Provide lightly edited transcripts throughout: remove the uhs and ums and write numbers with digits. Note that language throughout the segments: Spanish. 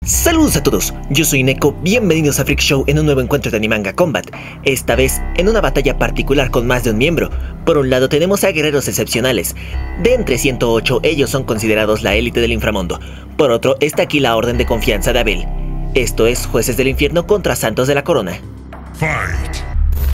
Saludos a todos, yo soy Neko, bienvenidos a Freak Show en un nuevo encuentro de Animanga Combat, esta vez en una batalla particular con más de un miembro. Por un lado tenemos a guerreros excepcionales, de entre 108 ellos son considerados la élite del inframundo. Por otro está aquí la orden de confianza de Abel, esto es jueces del infierno contra santos de la corona. Fight.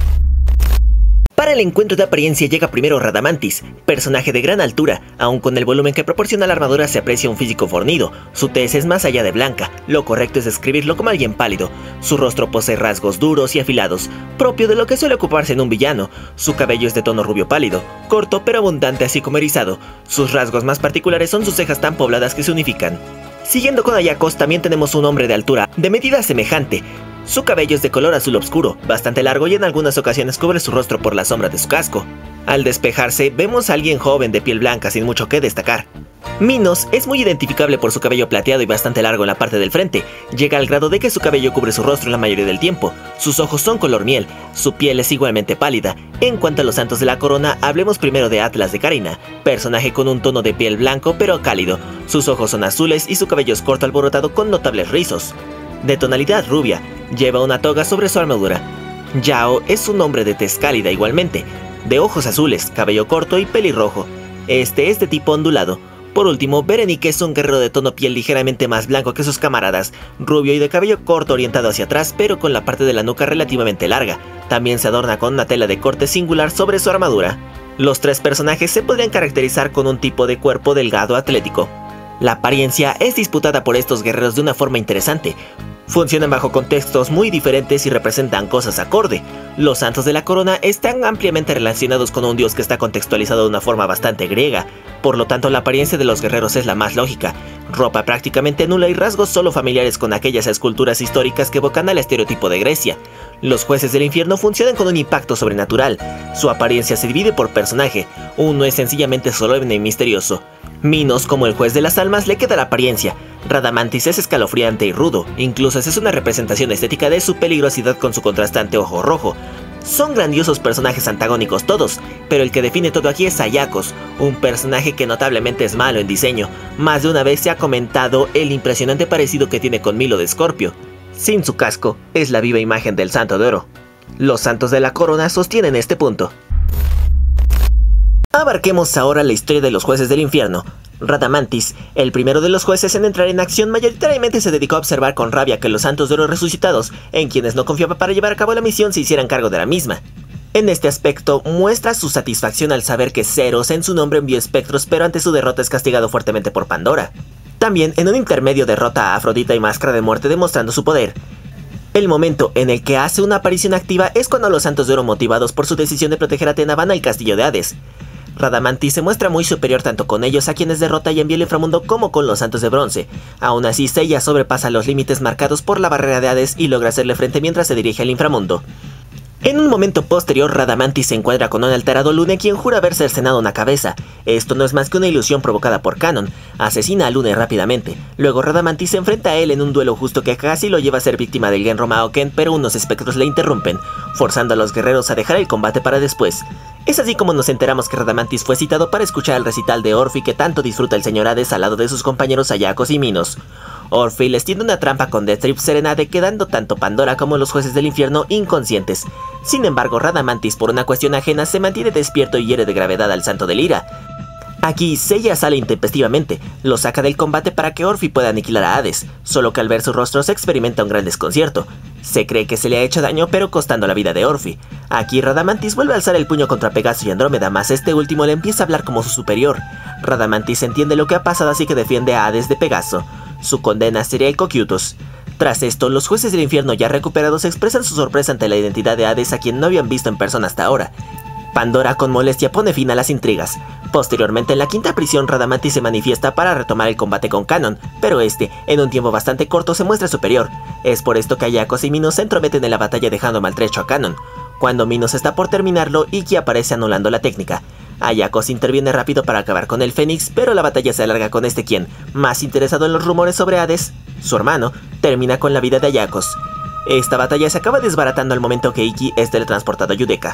Para el encuentro de apariencia llega primero Radamantis, personaje de gran altura, aun con el volumen que proporciona la armadura se aprecia un físico fornido, su tez es más allá de blanca, lo correcto es describirlo como alguien pálido, su rostro posee rasgos duros y afilados, propio de lo que suele ocuparse en un villano, su cabello es de tono rubio pálido, corto pero abundante así como erizado, sus rasgos más particulares son sus cejas tan pobladas que se unifican. Siguiendo con Ayakos también tenemos un hombre de altura, de medida semejante. Su cabello es de color azul oscuro, bastante largo y en algunas ocasiones cubre su rostro por la sombra de su casco. Al despejarse, vemos a alguien joven de piel blanca sin mucho que destacar. Minos es muy identificable por su cabello plateado y bastante largo en la parte del frente, llega al grado de que su cabello cubre su rostro la mayoría del tiempo, sus ojos son color miel, su piel es igualmente pálida. En cuanto a los santos de la corona, hablemos primero de Atlas de Karina, personaje con un tono de piel blanco pero cálido, sus ojos son azules y su cabello es corto alborotado con notables rizos. De tonalidad rubia, lleva una toga sobre su armadura. Yao es un hombre de tez cálida igualmente, de ojos azules, cabello corto y pelirrojo, este es de tipo ondulado. Por último, Berenik es un guerrero de tono piel ligeramente más blanco que sus camaradas, rubio y de cabello corto orientado hacia atrás pero con la parte de la nuca relativamente larga, también se adorna con una tela de corte singular sobre su armadura. Los tres personajes se podrían caracterizar con un tipo de cuerpo delgado atlético. La apariencia es disputada por estos guerreros de una forma interesante. Funcionan bajo contextos muy diferentes y representan cosas acorde. Los santos de la corona están ampliamente relacionados con un dios que está contextualizado de una forma bastante griega, por lo tanto la apariencia de los guerreros es la más lógica. Ropa prácticamente nula y rasgos solo familiares con aquellas esculturas históricas que evocan al estereotipo de Grecia. Los jueces del infierno funcionan con un impacto sobrenatural. Su apariencia se divide por personaje, uno es sencillamente solemne y misterioso. Minos, como el juez de las almas, le queda la apariencia. Radamantis es escalofriante y rudo, incluso es una representación estética de su peligrosidad con su contrastante ojo rojo. Son grandiosos personajes antagónicos todos, pero el que define todo aquí es Ayakos, un personaje que notablemente es malo en diseño. Más de una vez se ha comentado el impresionante parecido que tiene con Milo de Scorpio. Sin su casco, es la viva imagen del Santo de Oro. Los santos de la corona sostienen este punto. Abarquemos ahora la historia de los jueces del infierno. Radamantis, el primero de los jueces en entrar en acción, mayoritariamente se dedicó a observar con rabia que los santos de oro resucitados, en quienes no confiaba para llevar a cabo la misión, se hicieran cargo de la misma. En este aspecto, muestra su satisfacción al saber que Zeros en su nombre envió espectros, pero ante su derrota es castigado fuertemente por Pandora. También, en un intermedio, derrota a Afrodita y Máscara de Muerte demostrando su poder. El momento en el que hace una aparición activa es cuando los santos de oro, motivados por su decisión de proteger a Athena, van al castillo de Hades. Radamantis se muestra muy superior tanto con ellos, a quienes derrota y envía al inframundo, como con los santos de bronce. Aún así, Seiya sobrepasa los límites marcados por la barrera de Hades y logra hacerle frente mientras se dirige al inframundo. En un momento posterior, Radamantis se encuentra con un alterado Lune, quien jura haber cercenado una cabeza. Esto no es más que una ilusión provocada por Canon. Asesina a Lune rápidamente. Luego Radamantis se enfrenta a él en un duelo justo que casi lo lleva a ser víctima del Genro Maoken, pero unos espectros le interrumpen, forzando a los guerreros a dejar el combate para después. Es así como nos enteramos que Radamantis fue citado para escuchar el recital de Orfi que tanto disfruta el señor Hades al lado de sus compañeros Ayakos y Minos. Orfi les tiende una trampa con Deathtrip Serenade, quedando tanto Pandora como los jueces del infierno inconscientes. Sin embargo, Radamantis, por una cuestión ajena, se mantiene despierto y hiere de gravedad al santo del ira. Aquí, Seiya sale intempestivamente, lo saca del combate para que Orfi pueda aniquilar a Hades, solo que al ver su rostro se experimenta un gran desconcierto. Se cree que se le ha hecho daño, pero costando la vida de Orfi. Aquí Radamantis vuelve a alzar el puño contra Pegaso y Andrómeda, mas este último le empieza a hablar como su superior. Radamantis entiende lo que ha pasado, así que defiende a Hades de Pegaso. Su condena sería el Cocytus. Tras esto, los jueces del infierno ya recuperados expresan su sorpresa ante la identidad de Hades, a quien no habían visto en persona hasta ahora. Pandora con molestia pone fin a las intrigas. Posteriormente, en la quinta prisión, Radamantis se manifiesta para retomar el combate con Canon, pero este, en un tiempo bastante corto, se muestra superior. Es por esto que Ayakos y Minos se entrometen en la batalla, dejando maltrecho a Canon. Cuando Minos está por terminarlo, Ikki aparece anulando la técnica. Ayakos interviene rápido para acabar con el Fénix, pero la batalla se alarga con este, quien, más interesado en los rumores sobre Hades, su hermano, termina con la vida de Ayakos. Esta batalla se acaba desbaratando al momento que Ikki es teletransportado a Yudeka.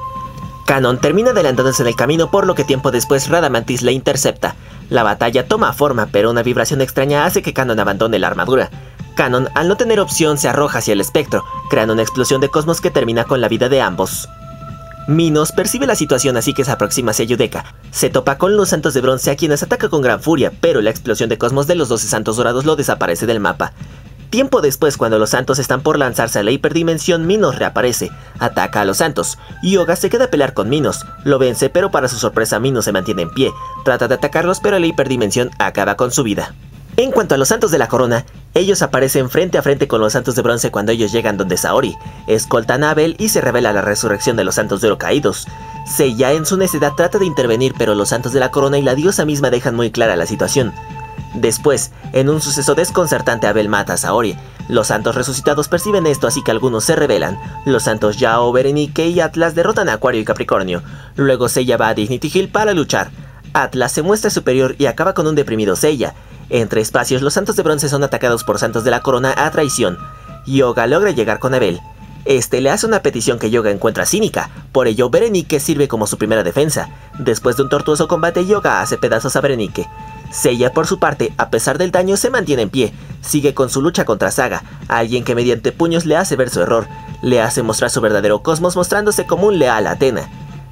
Canon termina adelantándose en el camino, por lo que tiempo después Radamantis la intercepta. La batalla toma forma, pero una vibración extraña hace que Canon abandone la armadura. Canon, al no tener opción, se arroja hacia el espectro, creando una explosión de cosmos que termina con la vida de ambos. Minos percibe la situación, así que se aproxima hacia Yudeka. Se topa con los Santos de Bronce, a quienes ataca con gran furia, pero la explosión de cosmos de los 12 Santos Dorados lo desaparece del mapa. Tiempo después, cuando los Santos están por lanzarse a la hiperdimensión, Minos reaparece, ataca a los Santos. Yoga se queda a pelear con Minos, lo vence, pero para su sorpresa Minos se mantiene en pie. Trata de atacarlos, pero la hiperdimensión acaba con su vida. En cuanto a los Santos de la Corona, ellos aparecen frente a frente con los Santos de Bronce cuando ellos llegan donde Saori. Escoltan a Abel y se revela la resurrección de los Santos de Oro caídos. Seiya en su necedad trata de intervenir, pero los Santos de la Corona y la diosa misma dejan muy clara la situación. Después, en un suceso desconcertante, Abel mata a Saori. Los Santos resucitados perciben esto, así que algunos se rebelan. Los Santos Yao, Berenice y Atlas derrotan a Acuario y Capricornio. Luego Seiya va a Dignity Hill para luchar. Atlas se muestra superior y acaba con un deprimido Seiya. Entre espacios, los Santos de Bronce son atacados por Santos de la Corona a traición. Yoga logra llegar con Abel. Este le hace una petición que Yoga encuentra cínica, por ello Berenice sirve como su primera defensa. Después de un tortuoso combate, Yoga hace pedazos a Berenice. Seiya, por su parte, a pesar del daño, se mantiene en pie. Sigue con su lucha contra Saga, alguien que mediante puños le hace ver su error. Le hace mostrar su verdadero cosmos, mostrándose como un leal a Athena.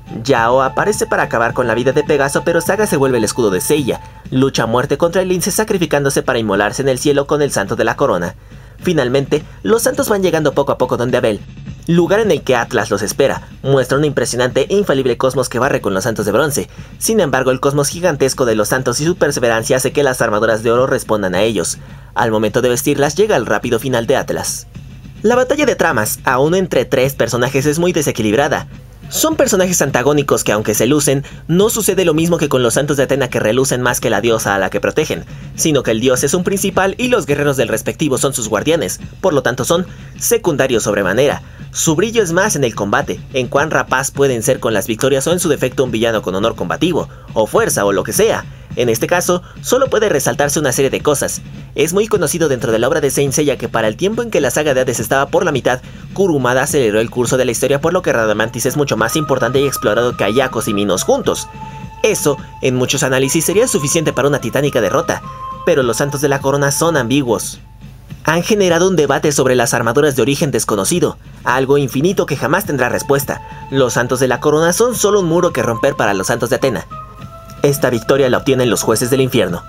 Yao aparece para acabar con la vida de Pegaso, pero Saga se vuelve el escudo de Seiya. Lucha a muerte contra el lince, sacrificándose para inmolarse en el cielo con el Santo de la Corona. Finalmente, los Santos van llegando poco a poco donde Abel, lugar en el que Atlas los espera. Muestra un impresionante e infalible cosmos que barre con los Santos de Bronce. Sin embargo, el cosmos gigantesco de los Santos y su perseverancia hace que las armaduras de oro respondan a ellos. Al momento de vestirlas, llega el rápido final de Atlas. La batalla de tramas, aún entre 3 personajes, es muy desequilibrada. Son personajes antagónicos que, aunque se lucen, no sucede lo mismo que con los Santos de Athena, que relucen más que la diosa a la que protegen, sino que el dios es un principal y los guerreros del respectivo son sus guardianes, por lo tanto son secundarios sobremanera. Su brillo es más en el combate, en cuán rapaz pueden ser con las victorias o en su defecto un villano con honor combativo, o fuerza o lo que sea. En este caso, solo puede resaltarse una serie de cosas. Es muy conocido dentro de la obra de Saint Seiya que para el tiempo en que la saga de Hades estaba por la mitad, Kurumada aceleró el curso de la historia, por lo que Radamantis es mucho más importante y explorado que Ayakos y Minos juntos. Eso, en muchos análisis, sería suficiente para una titánica derrota, pero los Santos de la Corona son ambiguos. Han generado un debate sobre las armaduras de origen desconocido, algo infinito que jamás tendrá respuesta. Los Santos de la Corona son solo un muro que romper para los Santos de Athena. Esta victoria la obtienen los jueces del infierno.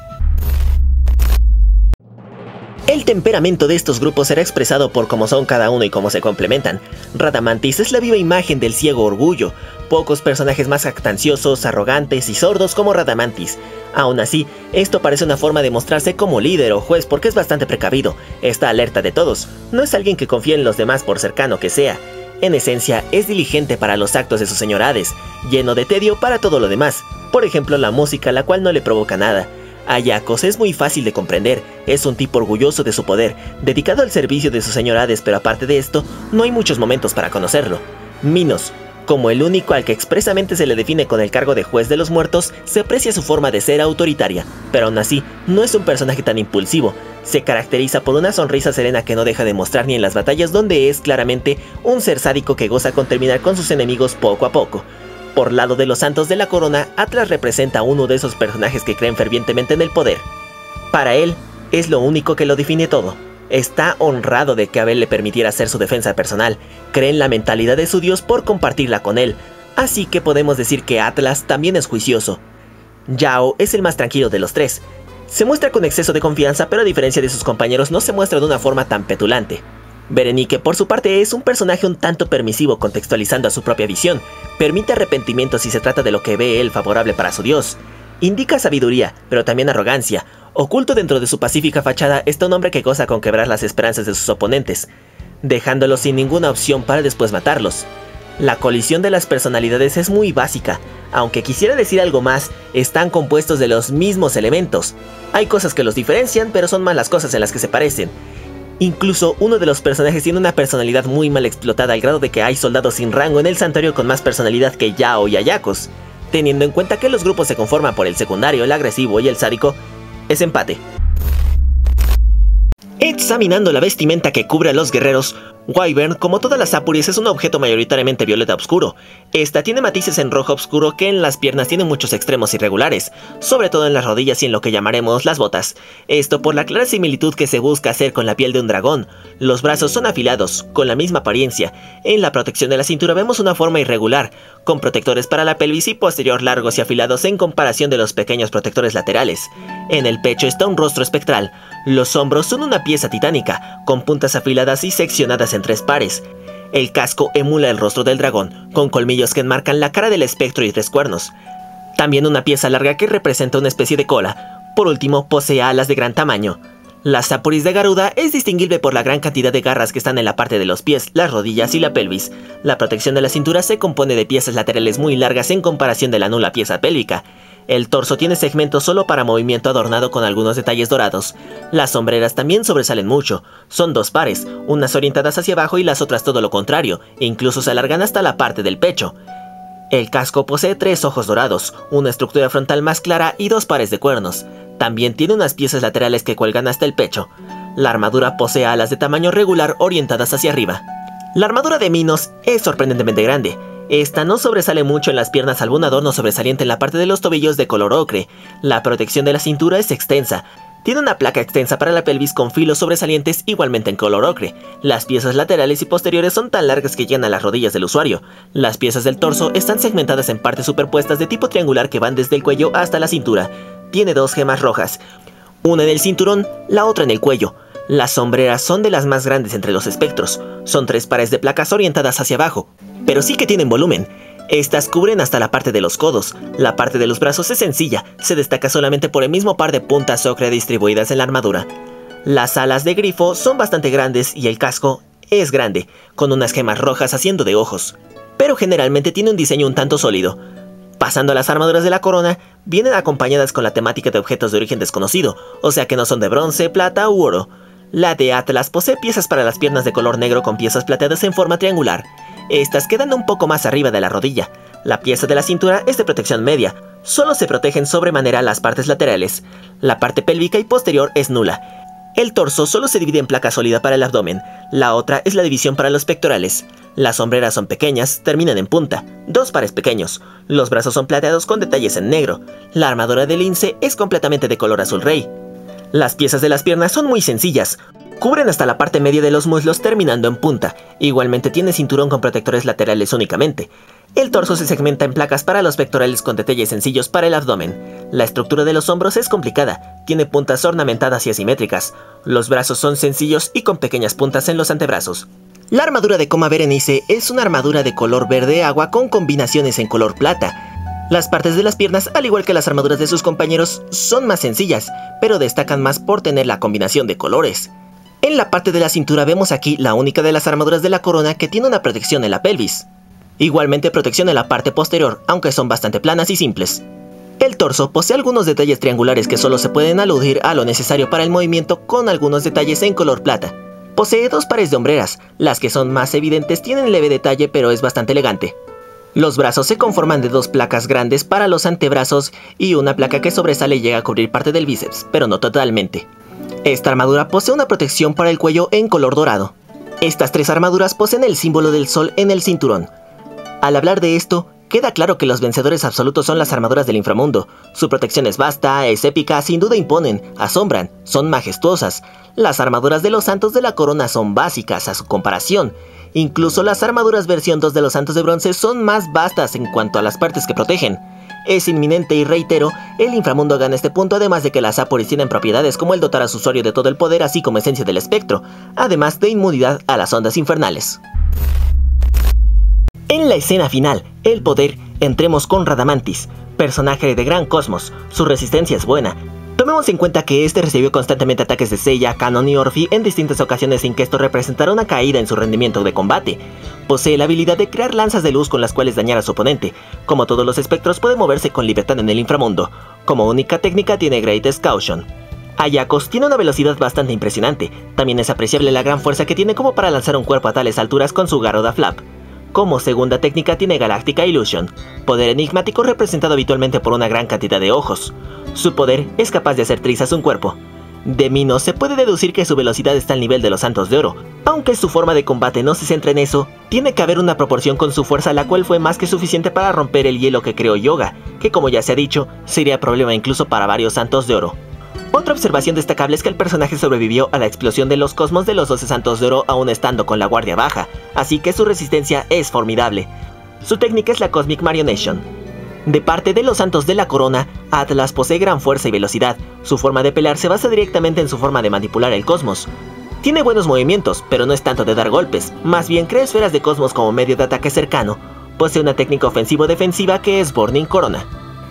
El temperamento de estos grupos será expresado por cómo son cada uno y cómo se complementan. Radamantis es la viva imagen del ciego orgullo. Pocos personajes más jactanciosos, arrogantes y sordos como Radamantis. Aún así, esto parece una forma de mostrarse como líder o juez porque es bastante precavido. Está alerta de todos. No es alguien que confía en los demás por cercano que sea. En esencia, es diligente para los actos de su señor Hades, lleno de tedio para todo lo demás. Por ejemplo, la música, la cual no le provoca nada. Ayakos es muy fácil de comprender, es un tipo orgulloso de su poder, dedicado al servicio de su señor Hades, pero aparte de esto, no hay muchos momentos para conocerlo. Minos, como el único al que expresamente se le define con el cargo de juez de los muertos, se aprecia su forma de ser autoritaria, pero aún así, no es un personaje tan impulsivo. Se caracteriza por una sonrisa serena que no deja de mostrar ni en las batallas, donde es claramente un ser sádico que goza con terminar con sus enemigos poco a poco. Por lado de los Santos de la Corona, Atlas representa a uno de esos personajes que creen fervientemente en el poder. Para él, es lo único que lo define todo. Está honrado de que Abel le permitiera hacer su defensa personal, cree en la mentalidad de su dios por compartirla con él, así que podemos decir que Atlas también es juicioso. Yao es el más tranquilo de los 3. Se muestra con exceso de confianza, pero a diferencia de sus compañeros no se muestra de una forma tan petulante. Berenice, por su parte, es un personaje un tanto permisivo, contextualizando a su propia visión. Permite arrepentimiento si se trata de lo que ve él favorable para su dios. Indica sabiduría, pero también arrogancia. Oculto dentro de su pacífica fachada está un hombre que goza con quebrar las esperanzas de sus oponentes, dejándolos sin ninguna opción para después matarlos. La colisión de las personalidades es muy básica. Aunque quisiera decir algo más, están compuestos de los mismos elementos. Hay cosas que los diferencian, pero son más las cosas en las que se parecen. Incluso uno de los personajes tiene una personalidad muy mal explotada al grado de que hay soldados sin rango en el santuario con más personalidad que Yao y Ayakos. Teniendo en cuenta que los grupos se conforman por el secundario, el agresivo y el sádico, es empate. Examinando la vestimenta que cubre a los guerreros, Wyvern, como todas las Apuries, es un objeto mayoritariamente violeta oscuro. Esta tiene matices en rojo oscuro que en las piernas tiene muchos extremos irregulares, sobre todo en las rodillas y en lo que llamaremos las botas. Esto por la clara similitud que se busca hacer con la piel de un dragón. Los brazos son afilados, con la misma apariencia. En la protección de la cintura vemos una forma irregular, con protectores para la pelvis y posterior largos y afilados en comparación de los pequeños protectores laterales. En el pecho está un rostro espectral. Los hombros son una pieza titánica, con puntas afiladas y seccionadas en 3 pares. El casco emula el rostro del dragón, con colmillos que enmarcan la cara del espectro y 3 cuernos. También una pieza larga que representa una especie de cola. Por último, posee alas de gran tamaño. La Apuries de Garuda es distinguible por la gran cantidad de garras que están en la parte de los pies, las rodillas y la pelvis. La protección de la cintura se compone de piezas laterales muy largas en comparación de la nula pieza pélvica. El torso tiene segmentos solo para movimiento adornado con algunos detalles dorados. Las sombreras también sobresalen mucho. Son 2 pares, unas orientadas hacia abajo y las otras todo lo contrario, e incluso se alargan hasta la parte del pecho. El casco posee 3 ojos dorados, una estructura frontal más clara y 2 pares de cuernos. También tiene unas piezas laterales que cuelgan hasta el pecho. La armadura posee alas de tamaño regular orientadas hacia arriba. La armadura de Minos es sorprendentemente grande. Esta no sobresale mucho en las piernas, salvo un adorno sobresaliente en la parte de los tobillos de color ocre. La protección de la cintura es extensa. Tiene una placa extensa para la pelvis con filos sobresalientes igualmente en color ocre. Las piezas laterales y posteriores son tan largas que llegan a las rodillas del usuario. Las piezas del torso están segmentadas en partes superpuestas de tipo triangular que van desde el cuello hasta la cintura. Tiene 2 gemas rojas, una en el cinturón, la otra en el cuello. Las sombreras son de las más grandes entre los espectros. Son 3 pares de placas orientadas hacia abajo, pero sí que tienen volumen. Estas cubren hasta la parte de los codos. La parte de los brazos es sencilla, se destaca solamente por el mismo par de puntas ocre distribuidas en la armadura. Las alas de grifo son bastante grandes y el casco es grande, con unas gemas rojas haciendo de ojos, pero generalmente tiene un diseño un tanto sólido. Pasando a las armaduras de la corona, vienen acompañadas con la temática de objetos de origen desconocido, o sea que no son de bronce, plata u oro. La de Atlas posee piezas para las piernas de color negro con piezas plateadas en forma triangular. Estas quedan un poco más arriba de la rodilla. La pieza de la cintura es de protección media, solo se protegen sobremanera las partes laterales. La parte pélvica y posterior es nula. El torso solo se divide en placa sólida para el abdomen, la otra es la división para los pectorales. Las sombreras son pequeñas, terminan en punta, 2 pares pequeños. Los brazos son plateados con detalles en negro. La armadura de lince es completamente de color azul rey. Las piezas de las piernas son muy sencillas. Cubren hasta la parte media de los muslos terminando en punta. Igualmente tiene cinturón con protectores laterales únicamente. El torso se segmenta en placas para los pectorales con detalles sencillos para el abdomen. La estructura de los hombros es complicada, tiene puntas ornamentadas y asimétricas. Los brazos son sencillos y con pequeñas puntas en los antebrazos. La armadura de Coma Berenice es una armadura de color verde agua con combinaciones en color plata. Las partes de las piernas, al igual que las armaduras de sus compañeros, son más sencillas, pero destacan más por tener la combinación de colores. En la parte de la cintura vemos aquí la única de las armaduras de la corona que tiene una protección en la pelvis. Igualmente protección en la parte posterior, aunque son bastante planas y simples. El torso posee algunos detalles triangulares que solo se pueden aludir a lo necesario para el movimiento con algunos detalles en color plata. Posee 2 pares de hombreras, las que son más evidentes tienen leve detalle pero es bastante elegante. Los brazos se conforman de 2 placas grandes para los antebrazos y una placa que sobresale y llega a cubrir parte del bíceps, pero no totalmente. Esta armadura posee una protección para el cuello en color dorado. Estas 3 armaduras poseen el símbolo del sol en el cinturón. Al hablar de esto, queda claro que los vencedores absolutos son las armaduras del inframundo. Su protección es vasta, es épica, sin duda imponen, asombran, son majestuosas. Las armaduras de los santos de la corona son básicas a su comparación. Incluso las armaduras versión 2 de los santos de bronce son más vastas en cuanto a las partes que protegen. Es inminente y reitero, el inframundo gana este punto además de que las Apuries tienen propiedades como el dotar a su usuario de todo el poder así como esencia del espectro, además de inmunidad a las ondas infernales. En la escena final, el poder, entremos con Radamantis, personaje de gran cosmos, su resistencia es buena. Tomemos en cuenta que este recibió constantemente ataques de Seiya, Canon y Orphy en distintas ocasiones sin que esto representara una caída en su rendimiento de combate. Posee la habilidad de crear lanzas de luz con las cuales dañar a su oponente. Como todos los espectros puede moverse con libertad en el inframundo. Como única técnica tiene Greatest Caution. Ayakos tiene una velocidad bastante impresionante. También es apreciable la gran fuerza que tiene como para lanzar un cuerpo a tales alturas con su Garuda Flap. Como segunda técnica tiene Galactica Illusion, poder enigmático representado habitualmente por una gran cantidad de ojos. Su poder es capaz de hacer trizas un cuerpo. De Minos se puede deducir que su velocidad está al nivel de los Santos de Oro. Aunque su forma de combate no se centra en eso, tiene que haber una proporción con su fuerza, la cual fue más que suficiente para romper el hielo que creó Yoga, que como ya se ha dicho, sería problema incluso para varios Santos de Oro. Otra observación destacable es que el personaje sobrevivió a la explosión de los cosmos de los 12 Santos de Oro aún estando con la guardia baja, así que su resistencia es formidable. Su técnica es la Cosmic Marionation. De parte de los Santos de la Corona, Atlas posee gran fuerza y velocidad. Su forma de pelear se basa directamente en su forma de manipular el cosmos. Tiene buenos movimientos, pero no es tanto de dar golpes, más bien crea esferas de cosmos como medio de ataque cercano. Posee una técnica ofensivo-defensiva que es Burning Corona.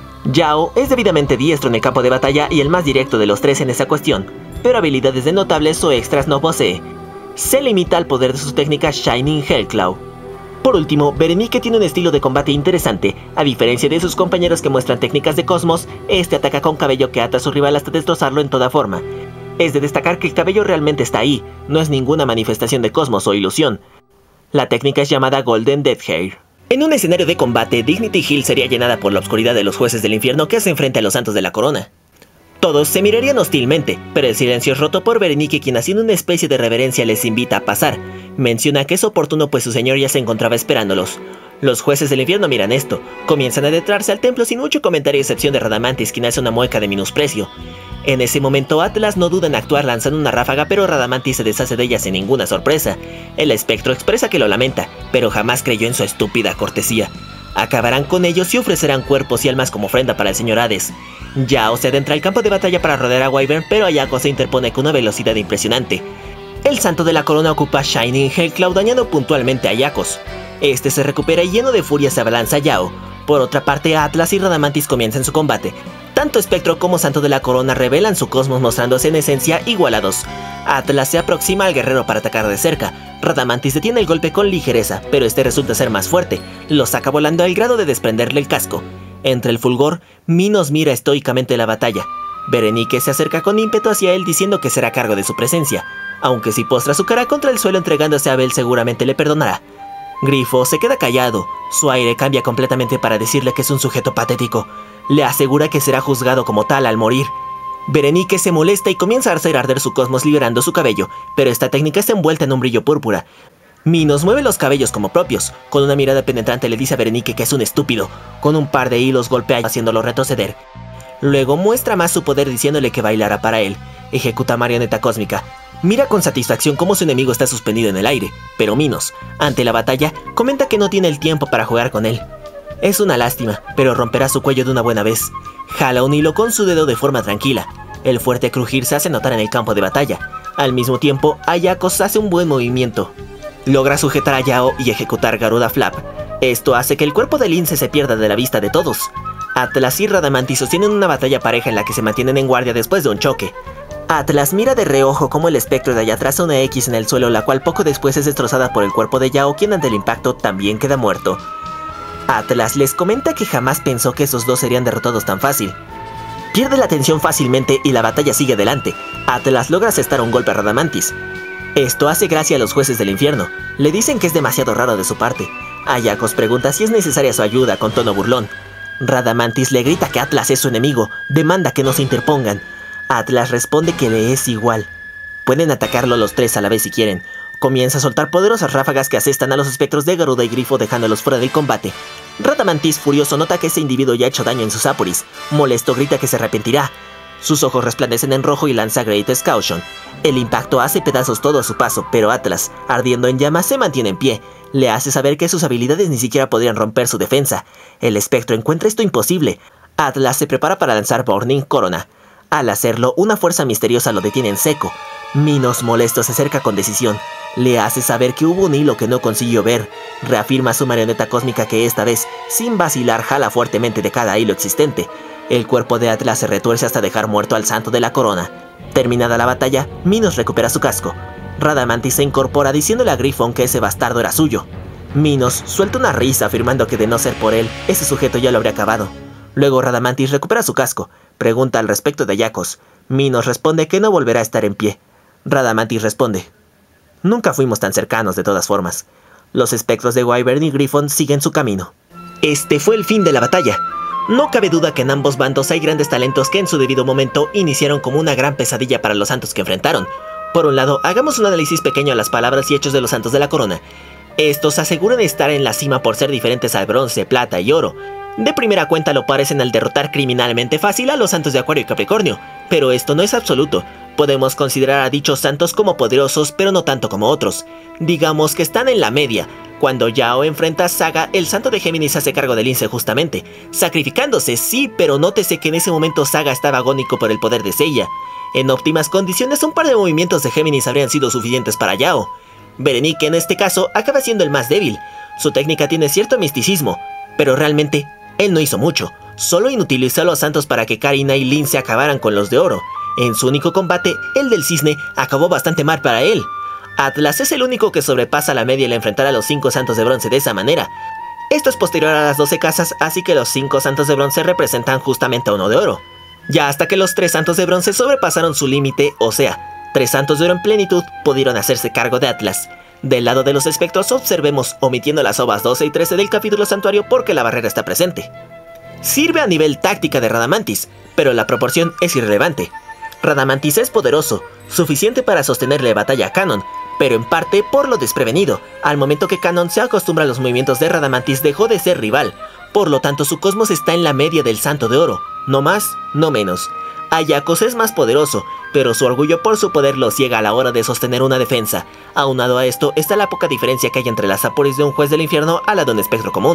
Yao es debidamente diestro en el campo de batalla y el más directo de los tres en esa cuestión, pero habilidades de notables o extras no posee. Se limita al poder de su técnica Shining Hellclaw. Por último, Berenike tiene un estilo de combate interesante. A diferencia de sus compañeros que muestran técnicas de cosmos, este ataca con cabello que ata a su rival hasta destrozarlo en toda forma. Es de destacar que el cabello realmente está ahí, no es ninguna manifestación de cosmos o ilusión. La técnica es llamada Golden Death Hair. En un escenario de combate, Dignity Hill sería llenada por la oscuridad de los jueces del infierno que hacen frente a los Santos de la Corona. Todos se mirarían hostilmente, pero el silencio es roto por Berenike, quien haciendo una especie de reverencia les invita a pasar. Menciona que es oportuno pues su señor ya se encontraba esperándolos. Los jueces del infierno miran esto, comienzan a adentrarse al templo sin mucho comentario a excepción de Radamantis, quien hace una mueca de menosprecio. En ese momento Atlas no duda en actuar lanzando una ráfaga, pero Radamantis se deshace de ella sin ninguna sorpresa. El espectro expresa que lo lamenta, pero jamás creyó en su estúpida cortesía. Acabarán con ellos y ofrecerán cuerpos y almas como ofrenda para el señor Hades. Yao se adentra al campo de batalla para rodear a Wyvern, pero Ayako se interpone con una velocidad impresionante. El santo de la corona ocupa Shining Hellclaw dañando puntualmente a Ayakos. Este se recupera y lleno de furia se abalanza a Yao. Por otra parte, Atlas y Radamantis comienzan su combate. Tanto Espectro como Santo de la Corona revelan su cosmos mostrándose en esencia igualados. Atlas se aproxima al guerrero para atacar de cerca. Radamantis detiene el golpe con ligereza, pero este resulta ser más fuerte. Lo saca volando al grado de desprenderle el casco. Entre el fulgor, Minos mira estoicamente la batalla. Berenike se acerca con ímpetu hacia él diciendo que será cargo de su presencia. Aunque si postra su cara contra el suelo entregándose a Abel seguramente le perdonará. Grifo se queda callado. Su aire cambia completamente para decirle que es un sujeto patético. Le asegura que será juzgado como tal al morir. Berenike se molesta y comienza a hacer arder su cosmos liberando su cabello, pero esta técnica está envuelta en un brillo púrpura. Minos mueve los cabellos como propios. Con una mirada penetrante le dice a Berenike que es un estúpido. Con un par de hilos golpea haciéndolo retroceder. Luego muestra más su poder diciéndole que bailará para él. Ejecuta marioneta cósmica. Mira con satisfacción cómo su enemigo está suspendido en el aire, pero Minos, ante la batalla, comenta que no tiene el tiempo para jugar con él. Es una lástima, pero romperá su cuello de una buena vez. Jala un hilo con su dedo de forma tranquila. El fuerte crujir se hace notar en el campo de batalla. Al mismo tiempo, Ayakos hace un buen movimiento. Logra sujetar a Yao y ejecutar Garuda Flap. Esto hace que el cuerpo de lince se pierda de la vista de todos. Atlas y Radamantis sostienen una batalla pareja en la que se mantienen en guardia después de un choque. Atlas mira de reojo como el espectro de allá traza una X en el suelo, la cual poco después es destrozada por el cuerpo de Yao, quien ante el impacto también queda muerto. Atlas les comenta que jamás pensó que esos dos serían derrotados tan fácil. Pierde la atención fácilmente y la batalla sigue adelante. Atlas logra asestar un golpe a Radamantis. Esto hace gracia a los jueces del infierno. Le dicen que es demasiado raro de su parte. Ayakos pregunta si es necesaria su ayuda con tono burlón. Radamantis le grita que Atlas es su enemigo, demanda que no se interpongan. Atlas responde que le es igual. Pueden atacarlo los tres a la vez si quieren. Comienza a soltar poderosas ráfagas que asestan a los espectros de Garuda y Grifo dejándolos fuera del combate. Radamantis furioso nota que ese individuo ya ha hecho daño en sus Apuris. Molesto grita que se arrepentirá. Sus ojos resplandecen en rojo y lanza Great Excaution. El impacto hace pedazos todo a su paso, pero Atlas, ardiendo en llamas, se mantiene en pie. Le hace saber que sus habilidades ni siquiera podrían romper su defensa. El espectro encuentra esto imposible. Atlas se prepara para lanzar Burning Corona. Al hacerlo, una fuerza misteriosa lo detiene en seco. Minos, molesto, se acerca con decisión. Le hace saber que hubo un hilo que no consiguió ver. Reafirma su marioneta cósmica que esta vez, sin vacilar, jala fuertemente de cada hilo existente. El cuerpo de Atlas se retuerce hasta dejar muerto al santo de la corona. Terminada la batalla, Minos recupera su casco. Radamantis se incorpora diciéndole a Griffon que ese bastardo era suyo. Minos suelta una risa afirmando que de no ser por él, ese sujeto ya lo habría acabado. Luego Radamantis recupera su casco, pregunta al respecto de Ayakos. Minos responde que no volverá a estar en pie. Radamantis responde: nunca fuimos tan cercanos de todas formas. Los espectros de Wyvern y Griffon siguen su camino. Este fue el fin de la batalla. No cabe duda que en ambos bandos hay grandes talentos que en su debido momento iniciaron como una gran pesadilla para los santos que enfrentaron. Por un lado, hagamos un análisis pequeño a las palabras y hechos de los santos de la corona. Estos aseguran estar en la cima por ser diferentes al bronce, plata y oro. De primera cuenta lo parecen al derrotar criminalmente fácil a los santos de Acuario y Capricornio, pero esto no es absoluto. Podemos considerar a dichos santos como poderosos, pero no tanto como otros. Digamos que están en la media. Cuando Yao enfrenta a Saga, el santo de Géminis hace cargo del lince justamente, sacrificándose, sí, pero nótese que en ese momento Saga estaba agónico por el poder de Seiya. En óptimas condiciones, un par de movimientos de Géminis habrían sido suficientes para Yao. Berenice, en este caso, acaba siendo el más débil. Su técnica tiene cierto misticismo, pero realmente, él no hizo mucho. Solo inutilizó a los santos para que Karina y Lin se acabaran con los de oro. En su único combate, el del cisne acabó bastante mal para él. Atlas es el único que sobrepasa la media al enfrentar a los 5 santos de bronce de esa manera. Esto es posterior a las 12 casas, así que los 5 santos de bronce representan justamente a uno de oro. Ya hasta que los 3 santos de bronce sobrepasaron su límite, o sea, 3 santos de oro en plenitud pudieron hacerse cargo de Atlas. Del lado de los espectros observemos, omitiendo las ovas 12 y 13 del capítulo santuario porque la barrera está presente. Sirve a nivel táctica de Radamantis, pero la proporción es irrelevante. Radamantis es poderoso, suficiente para sostenerle batalla a Kanon, pero en parte por lo desprevenido. Al momento que Kanon se acostumbra a los movimientos de Radamantis dejó de ser rival, por lo tanto su cosmos está en la media del santo de oro, no más, no menos. Ayakos es más poderoso, pero su orgullo por su poder lo ciega a la hora de sostener una defensa. Aunado a esto está la poca diferencia que hay entre las aporis de un juez del infierno a la de un espectro común.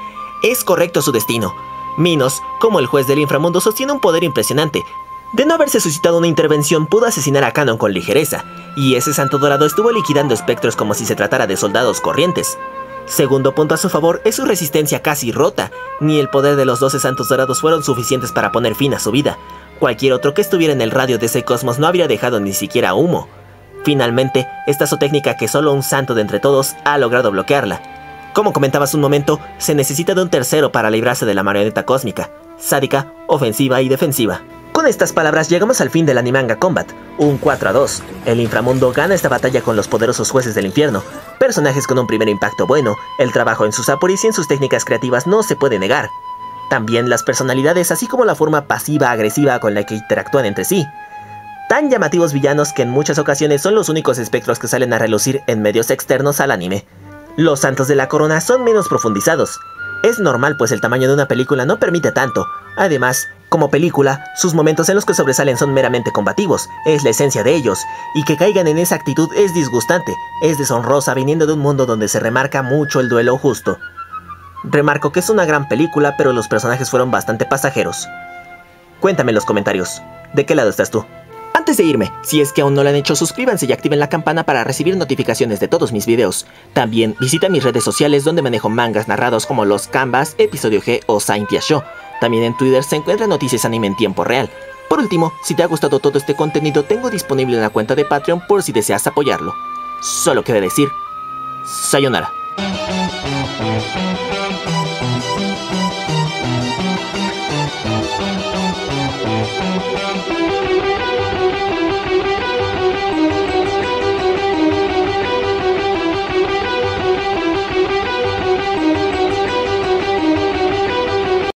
Es correcto su destino. Minos, como el juez del inframundo, sostiene un poder impresionante. De no haberse suscitado una intervención, pudo asesinar a Kanon con ligereza, y ese santo dorado estuvo liquidando espectros como si se tratara de soldados corrientes. Segundo punto a su favor es su resistencia casi rota. Ni el poder de los 12 santos dorados fueron suficientes para poner fin a su vida. Cualquier otro que estuviera en el radio de ese cosmos no habría dejado ni siquiera humo. Finalmente, esta su técnica que solo un santo de entre todos ha logrado bloquearla. Como comentabas hace un momento, se necesita de un tercero para librarse de la marioneta cósmica, sádica, ofensiva y defensiva. Con estas palabras llegamos al fin del Animanga Combat, un 4-2. El inframundo gana esta batalla con los poderosos jueces del infierno, personajes con un primer impacto bueno, el trabajo en sus aporis y en sus técnicas creativas no se puede negar. También las personalidades así como la forma pasiva-agresiva con la que interactúan entre sí. Tan llamativos villanos que en muchas ocasiones son los únicos espectros que salen a relucir en medios externos al anime. Los santos de la corona son menos profundizados. Es normal pues el tamaño de una película no permite tanto. Además, como película, sus momentos en los que sobresalen son meramente combativos, es la esencia de ellos, y que caigan en esa actitud es disgustante, es deshonrosa viniendo de un mundo donde se remarca mucho el duelo justo. Remarco que es una gran película, pero los personajes fueron bastante pasajeros. Cuéntame en los comentarios, ¿de qué lado estás tú? Antes de irme, si es que aún no lo han hecho, suscríbanse y activen la campana para recibir notificaciones de todos mis videos. También visita mis redes sociales donde manejo mangas narrados como los Canvas, Episodio G o Saintia Show. También en Twitter se encuentran noticias anime en tiempo real. Por último, si te ha gustado todo este contenido, tengo disponible una cuenta de Patreon por si deseas apoyarlo. Solo queda decir, sayonara.